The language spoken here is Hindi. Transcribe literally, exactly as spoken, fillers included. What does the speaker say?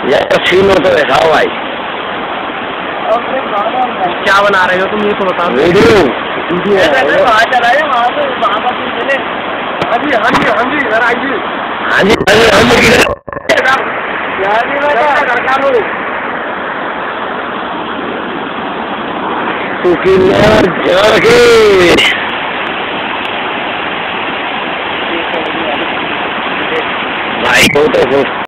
यार सीन हो तो दिखाओ भाई। क्या बना रहे हो तुम, ये तो बताओ। वीडियो वीडियो वहाँ चला है, वहाँ से वहाँ का तुम चले। हाँ जी हाँ जी हाँ जी इधर आइए। हाँ जी हाँ जी हाँ जी यार नहीं बेटा घर का लो। तू किन्ना जाके भाई को तो